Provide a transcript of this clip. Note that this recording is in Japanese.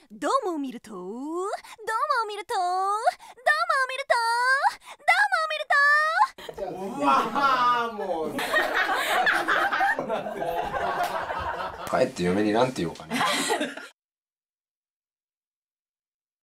どうもを見ると、どうもを見ると、どうもを見ると、どうもを見ると。 うわもう帰って嫁になんて言おうかね。